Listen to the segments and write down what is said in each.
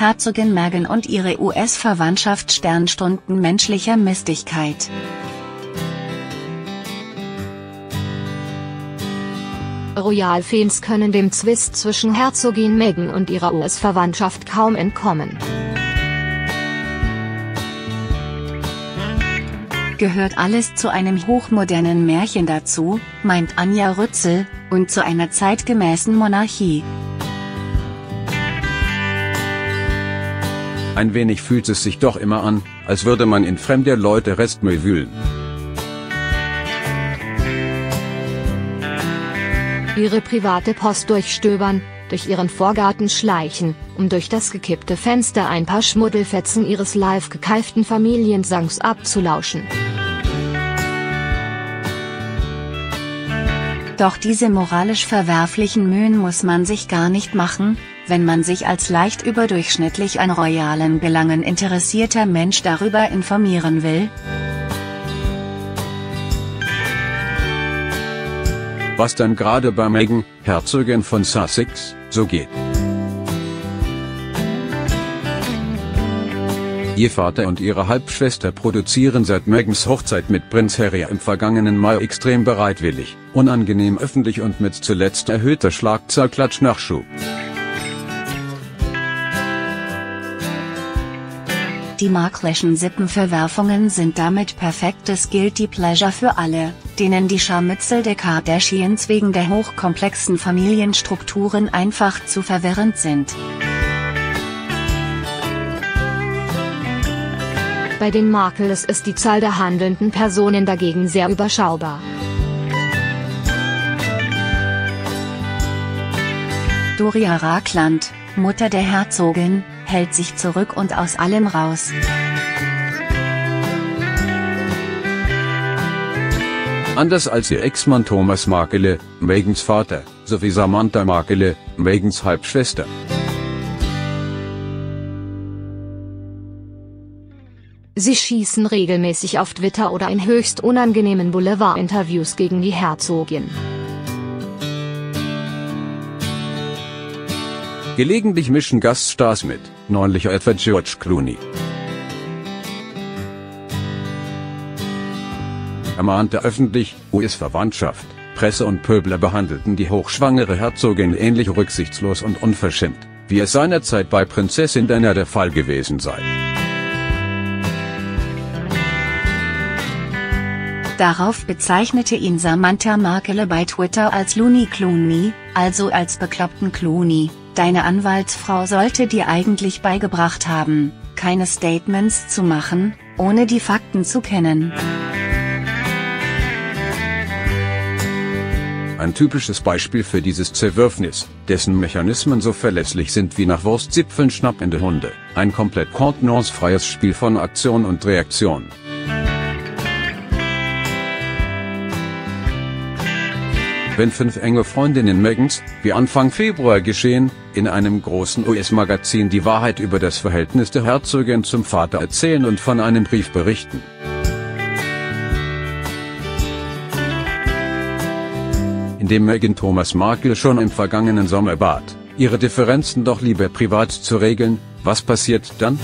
Herzogin Meghan und ihre US-Verwandtschaft Sternstunden menschlicher Mistigkeit. Royal-Fans können dem Zwist zwischen Herzogin Meghan und ihrer US-Verwandtschaft kaum entkommen. Gehört alles zu einem hochmodernen Märchen dazu, meint Anja Rützel, und zu einer zeitgemäßen Monarchie. Ein wenig fühlt es sich doch immer an, als würde man in fremder Leute Restmüll wühlen. Ihre private Post durchstöbern, durch ihren Vorgarten schleichen, um durch das gekippte Fenster ein paar Schmuddelfetzen ihres live gekeiften Familiensangs abzulauschen. Doch diese moralisch verwerflichen Mühen muss man sich gar nicht machen, wenn man sich als leicht überdurchschnittlich an royalen Belangen interessierter Mensch darüber informieren will. Was dann gerade bei Meghan, Herzogin von Sussex, so geht. Ihr Vater und ihre Halbschwester produzieren seit Meghans Hochzeit mit Prinz Harry im vergangenen Mai extrem bereitwillig, unangenehm öffentlich und mit zuletzt erhöhter Schlagzahl Klatschnachschub. Die Markleschen Sippenverwerfungen sind damit perfektes Guilty Pleasure für alle, denen die Scharmützel der Kardashians wegen der hochkomplexen Familienstrukturen einfach zu verwirrend sind. Bei den Markles ist die Zahl der handelnden Personen dagegen sehr überschaubar. Doria Ragland, Mutter der Herzogin, hält sich zurück und aus allem raus. Anders als ihr Ex-Mann Thomas Markle, Meghans Vater, sowie Samantha Markle, Meghans Halbschwester. Sie schießen regelmäßig auf Twitter oder in höchst unangenehmen Boulevard-Interviews gegen die Herzogin. Gelegentlich mischen Gaststars mit, neulich etwa George Clooney. Er mahnte öffentlich, US-Verwandtschaft, Presse und Pöbler behandelten die hochschwangere Herzogin ähnlich rücksichtslos und unverschämt, wie es seinerzeit bei Prinzessin Diana der Fall gewesen sei. Darauf bezeichnete ihn Samantha Markle bei Twitter als Looney Clooney, also als bekloppten Clooney. Deine Anwaltsfrau sollte dir eigentlich beigebracht haben, keine Statements zu machen, ohne die Fakten zu kennen. Ein typisches Beispiel für dieses Zerwürfnis, dessen Mechanismen so verlässlich sind wie nach Wurstzipfeln schnappende Hunde, ein komplett kontenance-freies Spiel von Aktion und Reaktion. Wenn 5 enge Freundinnen Meghans, wie Anfang Februar geschehen, in einem großen US-Magazin die Wahrheit über das Verhältnis der Herzogin zum Vater erzählen und von einem Brief berichten. In dem Meghan Thomas Markle schon im vergangenen Sommer bat, ihre Differenzen doch lieber privat zu regeln, was passiert dann?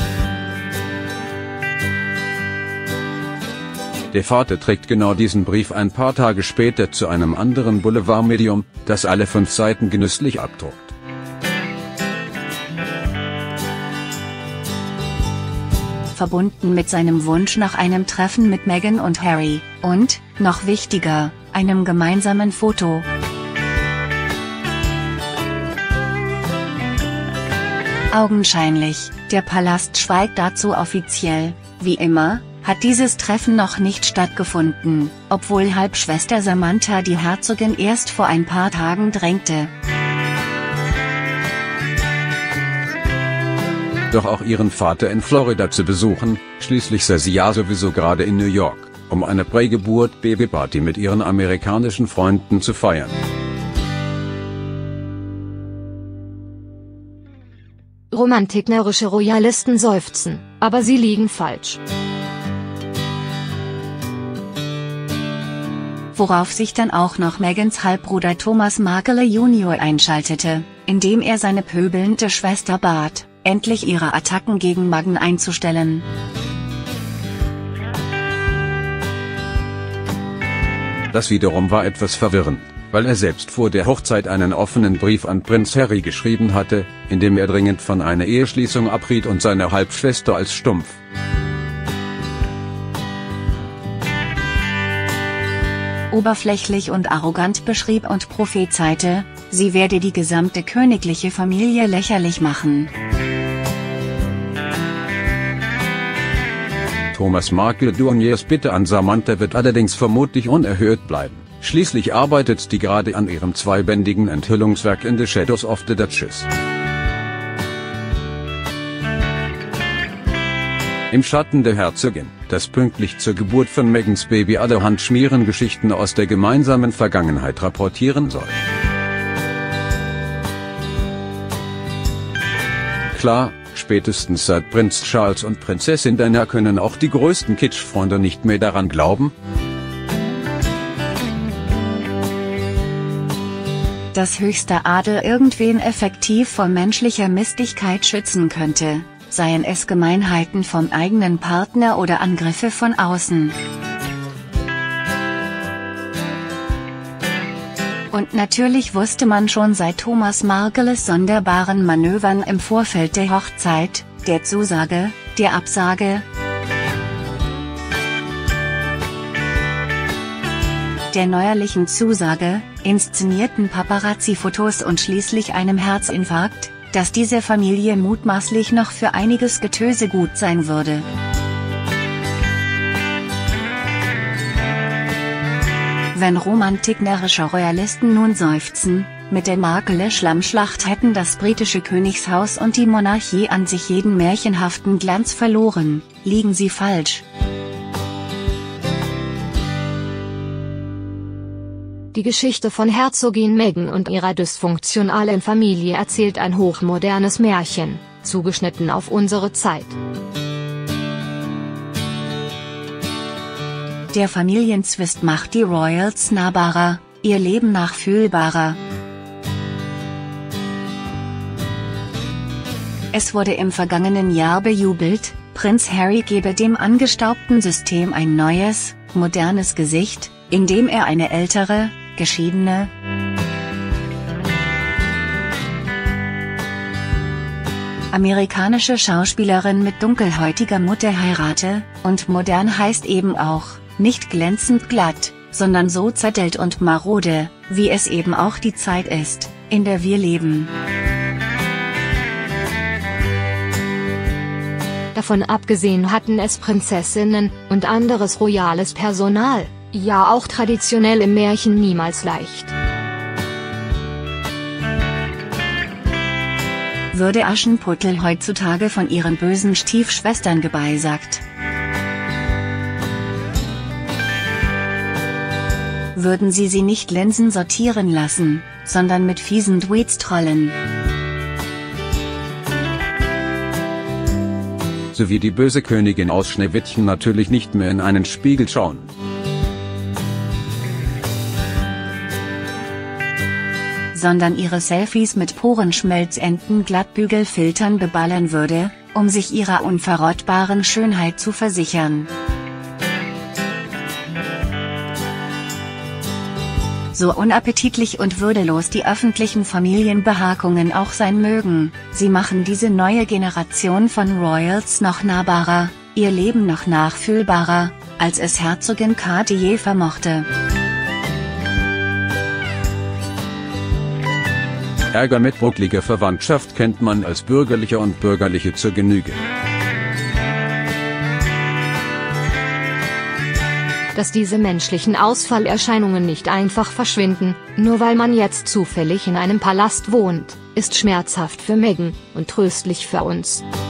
Der Vater trägt genau diesen Brief ein paar Tage später zu einem anderen Boulevardmedium, das alle 5 Seiten genüsslich abdruckt. Verbunden mit seinem Wunsch nach einem Treffen mit Meghan und Harry, und, noch wichtiger, einem gemeinsamen Foto. Augenscheinlich, der Palast schweigt dazu offiziell, wie immer, hat dieses Treffen noch nicht stattgefunden, obwohl Halbschwester Samantha die Herzogin erst vor ein paar Tagen drängte. Doch auch ihren Vater in Florida zu besuchen, schließlich sei sie ja sowieso gerade in New York, um eine Prägeburt-Babyparty mit ihren amerikanischen Freunden zu feiern. Romantiknerische Royalisten seufzen, aber sie liegen falsch. Worauf sich dann auch noch Meghans Halbbruder Thomas Markle Jr. einschaltete, indem er seine pöbelnde Schwester bat, endlich ihre Attacken gegen Meghan einzustellen. Das wiederum war etwas verwirrend, weil er selbst vor der Hochzeit einen offenen Brief an Prinz Harry geschrieben hatte, in dem er dringend von einer Eheschließung abriet und seine Halbschwester als stumpf, oberflächlich und arrogant beschrieb und prophezeite, sie werde die gesamte königliche Familie lächerlich machen. Thomas Markle-Dorniers Bitte an Samantha wird allerdings vermutlich unerhört bleiben. Schließlich arbeitet die gerade an ihrem zweibändigen Enthüllungswerk In the Shadows of the Duchess. Im Schatten der Herzogin, das pünktlich zur Geburt von Megans Baby allerhand Schmierengeschichten aus der gemeinsamen Vergangenheit rapportieren soll. Klar, spätestens seit Prinz Charles und Prinzessin Diana können auch die größten Kitschfreunde nicht mehr daran glauben, dass höchster Adel irgendwen effektiv vor menschlicher Mistigkeit schützen könnte, seien es Gemeinheiten vom eigenen Partner oder Angriffe von außen. Und natürlich wusste man schon seit Thomas Markles sonderbaren Manövern im Vorfeld der Hochzeit, der Zusage, der Absage, der neuerlichen Zusage, inszenierten Paparazzi-Fotos und schließlich einem Herzinfarkt, dass diese Familie mutmaßlich noch für einiges Getöse gut sein würde. Wenn romantiknerische Royalisten nun seufzen, mit der Markle-Schlammschlacht hätten das britische Königshaus und die Monarchie an sich jeden märchenhaften Glanz verloren, liegen sie falsch. Die Geschichte von Herzogin Meghan und ihrer dysfunktionalen Familie erzählt ein hochmodernes Märchen, zugeschnitten auf unsere Zeit. Der Familienzwist macht die Royals nahbarer, ihr Leben nachfühlbarer. Es wurde im vergangenen Jahr bejubelt, Prinz Harry gebe dem angestaubten System ein neues, modernes Gesicht, indem er eine ältere, geschiedene, amerikanische Schauspielerin mit dunkelhäutiger Mutter heirate, und modern heißt eben auch, nicht glänzend glatt, sondern so zerdellt und marode, wie es eben auch die Zeit ist, in der wir leben. Davon abgesehen hatten es Prinzessinnen und anderes royales Personal, ja auch traditionell im Märchen niemals leicht. Würde Aschenputtel heutzutage von ihren bösen Stiefschwestern geweissagt. Würden sie nicht Linsen sortieren lassen, sondern mit fiesen Tweets trollen. So wie die böse Königin aus Schneewittchen natürlich nicht mehr in einen Spiegel schauen. Sondern ihre Selfies mit Porenschmelzenden Glattbügelfiltern beballern würde, um sich ihrer unverrottbaren Schönheit zu versichern. So unappetitlich und würdelos die öffentlichen Familienbehagungen auch sein mögen, sie machen diese neue Generation von Royals noch nahbarer, ihr Leben noch nachfühlbarer, als es Herzogin Kate je vermochte. Ärger mit buckliger Verwandtschaft kennt man als Bürgerlicher und Bürgerliche zur Genüge. Dass diese menschlichen Ausfallerscheinungen nicht einfach verschwinden, nur weil man jetzt zufällig in einem Palast wohnt, ist schmerzhaft für Meghan und tröstlich für uns.